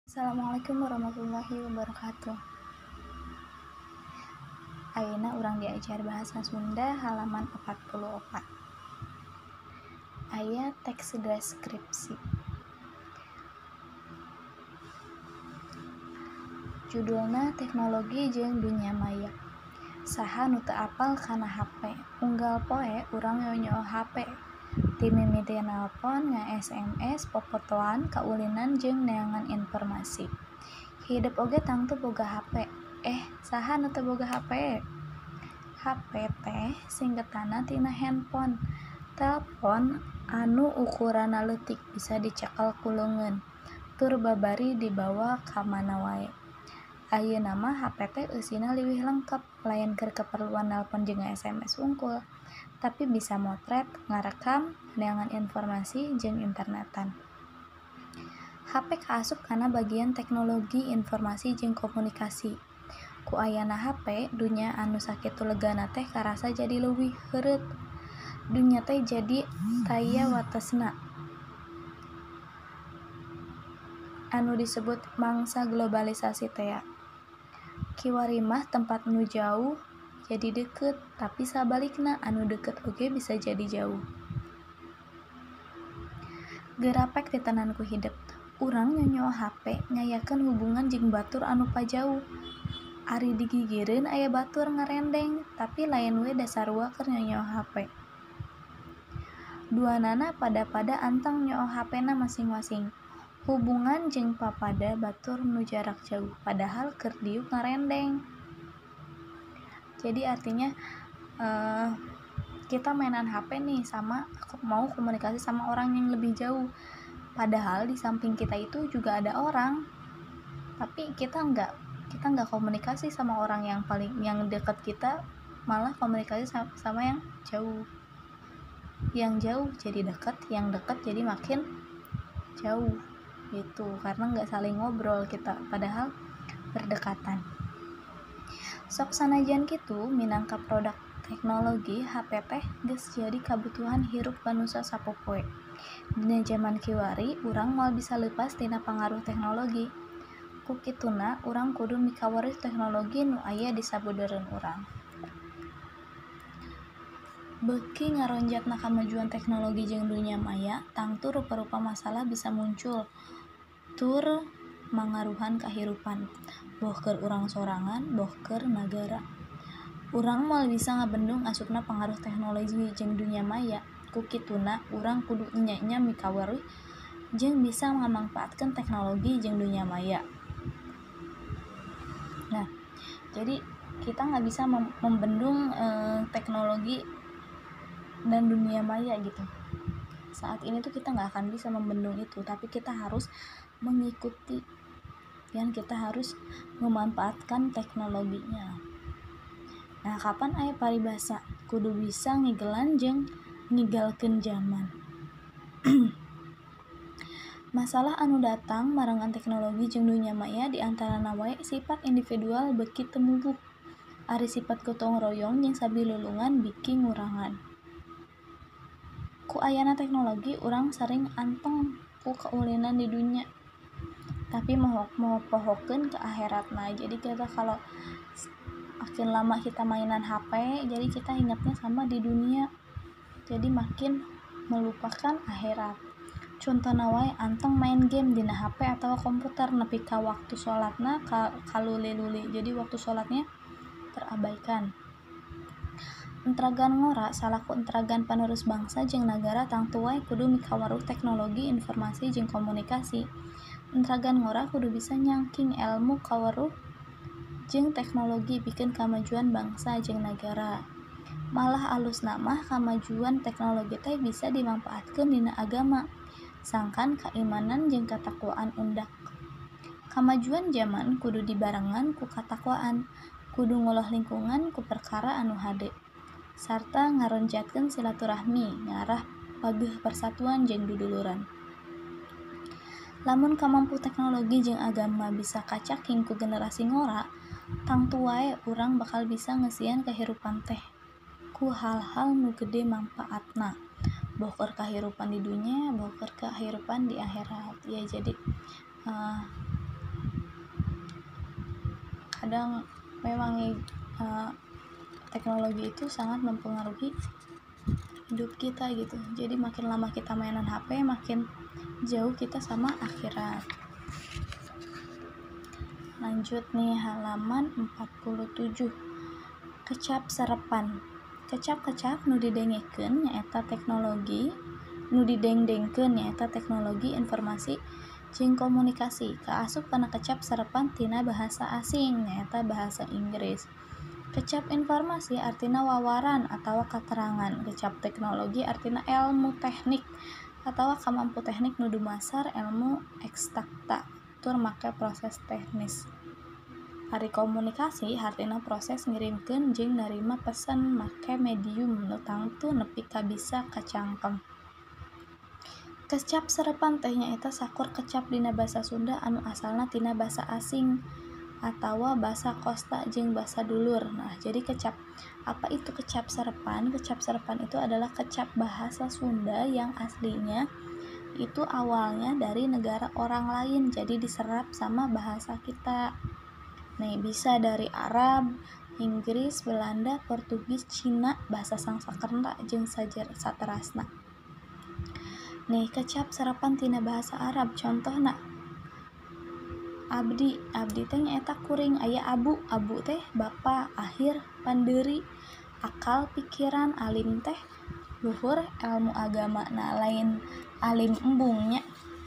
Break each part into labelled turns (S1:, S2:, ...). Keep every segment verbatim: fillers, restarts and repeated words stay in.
S1: Assalamualaikum warahmatullahi wabarakatuh. Ayeuna urang diajar bahasa Sunda halaman empat puluh empat. Aya teks deskripsi. Judulna teknologi jeung dunya maya. Saha nu teu apal kana H P? Unggal poe urang nyonyo H P. Ti mimiti nelpon, nga-S M S, popotoan, kaulinan jeung neangan informasi. Hidup oge tangtu boga H P. Eh, saha nu teu boga H P? H P teh singketanna tina handphone. Telepon anu ukuranna leutik bisa dicekel ku leungeun, tur babari dibawa ka mana wae. Ayeuna mah H P teh eusina leuwih lengkep, lain keur keperluan nelpon jeung S M S wungkul, tapi bisa motret, ngarekam, neangan informasi, jeung internetan. H P kaasup kana bagian teknologi informasi jeung komunikasi. Ku ayana H P, dunya anu sakitu legana teh karasa jadi leuwih heureut. Dunya teh jadi taya watesna. Anu disebut mangsa globalisasi teh. Kiwari mah tempat nu jauh jadi deukeut, tapi sabalikna anu deukeut oge bisa jadi jauh. Geurapek ditenan ku hidup. Urang nyonyo H P ngayakeun hubungan jeung batur anu pajauh. Ari digigireun aya batur ngarendeng, tapi lain we dasarua keur nyonyo H P. Duanana pada-pada anteng nyoho H P-na masing-masing. Hubungan jeung papada batur nu jarak jauh, padahal keur diuk ngarendeng. Jadi artinya uh, kita mainan H P nih sama mau komunikasi sama orang yang lebih jauh. Padahal di samping kita itu juga ada orang, tapi kita enggak kita enggak komunikasi sama orang yang paling yang dekat kita, malah komunikasi sama, sama yang jauh. Yang jauh jadi dekat, yang dekat jadi makin jauh gitu, karena enggak saling ngobrol kita, padahal berdekatan. Sok sanajan kitu, minangka produk teknologi, H P teh geus jadi kabutuhan hirup manusia sapopoe. Dina zaman kiwari, urang moal bisa leupas tina pangaruh teknologi. Ku kituna, urang kudu mikawaris teknologi nu aya di sabeudeureun urang. Beuki ngaronjatna kamajuan teknologi jeung dunya maya, tangtu rupa-rupa masalah bisa muncul tur mangaruhan kahirupan, boh keur urang sorangan, boh keur nagara. Urang moal bisa ngabendung asupna pangaruh teknologi jeung dunya maya. Ku kituna, urang kudu nya-nya mikawarih jeung bisa ngamangpaatkeun teknologi jeung dunya maya. Nah, jadi kita nggak bisa mem- membendung eh, teknologi dan dunia maya gitu. Saat ini tuh kita nggak akan bisa membendung itu, tapi kita harus mengikuti dan kita harus memanfaatkan teknologinya. Nah, kapan aya paribasa kudu bisa ngigelan jeung ninggalkeun zaman. Masalah anu datang marangan teknologi jeung dunya maya diantarana wae sifat individual beuki teu mubuk. Ari sifat gotong royong jeung sabilulungan biki ngurangan. Ku ayana teknologi, urang sering anteng ku kaulinan di dunya, tapi mau mau pohokeun ke akhiratna. Jadi kita kalau makin lama kita mainan H P, jadi kita ingatnya sama di dunia, jadi makin melupakan akhirat. Contohna wae anteng main game dina H P atau komputer nepi ka waktu sholatna ka kaluli-luli, jadi waktu sholatnya terabaikan. Entragan ngora salaku entragan panerus bangsa jeung nagara tangtu wae kudu mikawaruh teknologi informasi jeung komunikasi. Entragan ngora kudu bisa nyangking ilmu kawaruh jeung teknologi pikeun kamajuan bangsa jeung nagara. Malah alusna mah kamajuan teknologi teh bisa dimanfaatkeun dina agama, sangkan keimanan jeung katakwaan undak. Kamajuan zaman kudu dibarengan ku katakwaan, kudu ngolah lingkungan ku perkara anu hade, sarta ngaronjatkeun silaturahmi ngarah pageuh persatuan jeung duduluran. Lamun kamampu teknologi jeung agama bisa kacaking ku generasi ngora, tangtu wae urang bakal bisa ngesieun kahirupan teh ku hal-hal nu gede manfaatna, boh keur kahirupan di dunya, boh keur kahirupan di akhirat. Ya jadi uh, kadang memang uh, teknologi itu sangat mempengaruhi hidup kita gitu. Jadi makin lama kita mainan H P, makin jauh kita sama akhirat. Lanjut nih, halaman empat puluh tujuh. Kecap serepan. Kecap-kecap nu didengekeun nyaeta teknologi, nu didengdengkeun nyaeta teknologi informasi jeung komunikasi. Kaasup kana kecap serepan tina bahasa asing nyaeta bahasa Inggris. Kecap informasi artina wawaran atawa katerangan. Kecap teknologi artina ilmu teknik atawa kamampu teknik nu dumasar ilmu ekstakta tur make proses teknis. Ari komunikasi artina proses ngirimkeun jeung narima pesan make medium nu tangtu nepi ka bisa kacangkem. Kecap serepan teh nyaeta sakur kecap dina basa Sunda anu asalna tina basa asing atawa basa kosta jeung basa dulur. Nah, jadi kecap, apa itu kecap serepan? Kecap serepan itu adalah kecap bahasa Sunda yang aslinya itu awalnya dari negara orang lain, jadi diserap sama bahasa kita. Nah, bisa dari Arab, Inggris, Belanda, Portugis, Cina, bahasa Sangsekerta jeung saterasna. Nih, kecap serepan tina bahasa Arab, contohna abdi, abdi teh nyaeta kuring, aya abu, abu teh bapa, akhir, pandeuri, akal, pikiran, alim teh luhur ilmu agama. Nah, lain alim embungnya.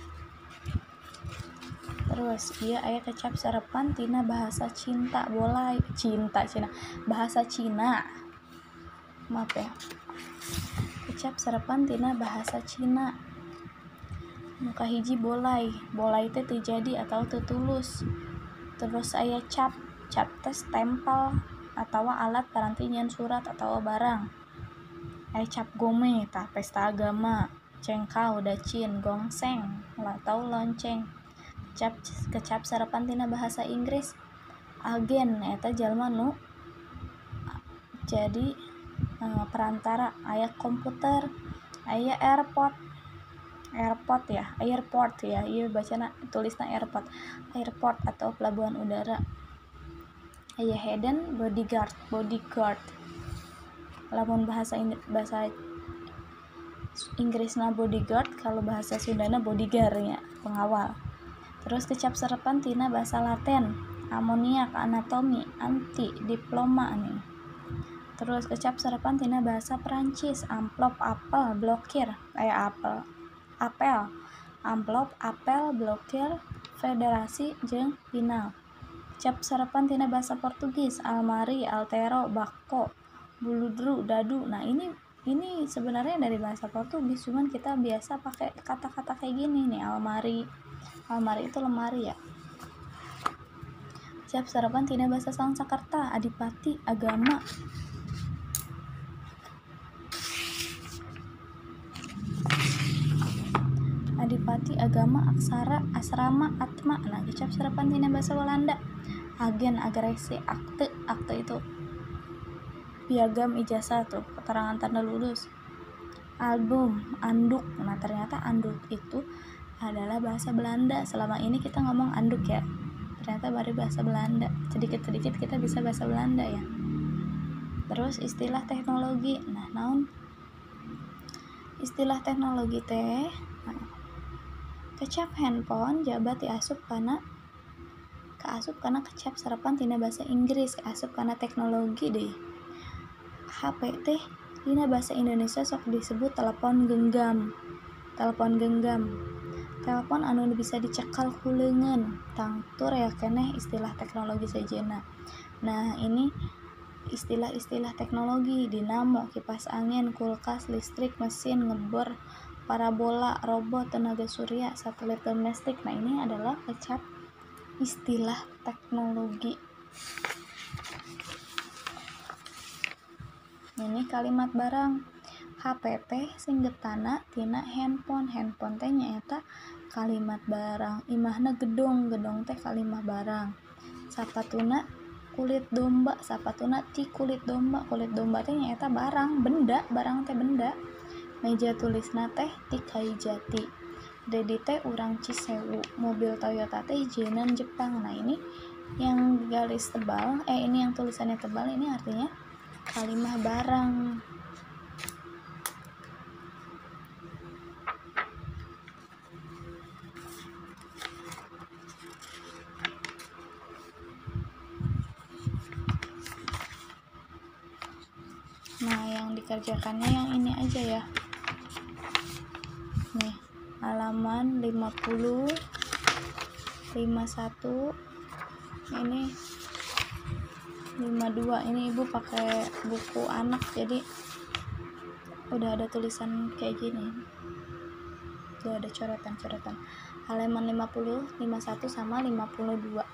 S1: Terus ieu aya kecap serepan tina bahasa cinta, bolai, cinta Cina, bahasa Cina. Maaf ya. Kecap serepan tina bahasa Cina. Muka hiji bolai, bolai teh teu jadi atau teu tulus. Terus aya cap, cap teh stempel atawa alat paranti nyieun surat atawa barang. Aya cap gome tah pesta agama, cengkau, dacin, gongseng atau lonceng. Kecap kecap serepan tina bahasa Inggris, agen eta jalma nu jadi uh, perantara. Aya komputer, aya airport, airport ya, airport ya, iya bacana tulisna airport, airport atau pelabuhan udara. Aya hidden bodyguard, bodyguard. Lamun bahasa bahasa Inggrisna bodyguard, kalau bahasa Sundana bodyguard nya, pengawal. Terus kecap serepan tina bahasa Latin, amoniak, anatomi, anti, diploma nih. Terus kecap serepan tina bahasa Perancis, amplop, apel, blokir, aya apel, apel, amplop, apel, blokir, federasi jeung final. Kecap serepan tina bahasa Portugis, almari, altero, bako, buludru, dadu. Nah, ini ini sebenarnya dari bahasa Portugis, cuman kita biasa pakai kata-kata kayak gini nih, almari. Almari itu lemari ya. Kecap serepan tina bahasa Sangsekerta, adipati, agama. Adipati, agama, aksara, asrama, atma. Nah, kecap serepan tina bahasa Walanda, agen, agresi, akte, akte itu piagam ijazah tuh, keterangan tanda lulus. Album, anduk. Nah, ternyata anduk itu adalah bahasa Belanda. Selama ini kita ngomong anduk ya, ternyata baru bahasa Belanda. Sedikit-sedikit kita bisa bahasa Belanda ya. Terus istilah teknologi. Nah, naon istilah teknologi teh? Nah, kecap handphone jabat diasup kana kaasup kana kecap serepan tina bahasa Inggris, asup kana teknologi deh. H P teh dina bahasa Indonesia sok disebut telepon genggam. Telepon genggam. Telepon anu bisa dicekal ku leungeun, tangtur ya keneh istilah teknologi sejenna. Nah, ini istilah-istilah teknologi, dinamo, kipas angin, kulkas, listrik, mesin, ngebor, parabola, robot, tenaga surya, satelit domestik. Nah, ini adalah kecap istilah teknologi. Ini kalimat barang. H P teh singgetana tina handphone. Handphone teh nyaeta kalimat barang. Imahna gedong, gedong teh kalimat barang. Sapatuna kulit domba, sapatuna ti kulit domba. Kulit domba teh nyaeta barang, benda, barang teh benda. Meja tulisna teh ti kayu jati. Dedi teh urang Cisewu. Mobil Toyota teh jeunan Jepang. Nah, ini Yang garis tebal, eh ini yang tulisannya tebal, ini artinya kalimah barang. Nah, yang dikerjakannya yang ini aja ya. Nih, halaman lima puluh, lima puluh satu, ini lima puluh dua. Ini ibu pakai buku anak, jadi udah ada tulisan kayak gini. Udah ada coretan-coretan. Halaman lima puluh, lima puluh satu sama lima puluh dua.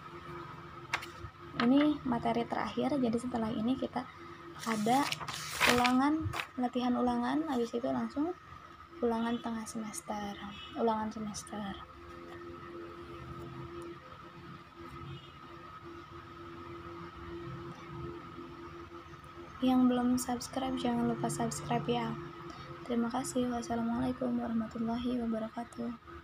S1: Ini materi terakhir, jadi setelah ini kita ada ulangan, latihan ulangan, habis itu langsung ulangan tengah semester, ulangan semester. Yang belum subscribe jangan lupa subscribe ya. Terima kasih. Wassalamualaikum warahmatullahi wabarakatuh.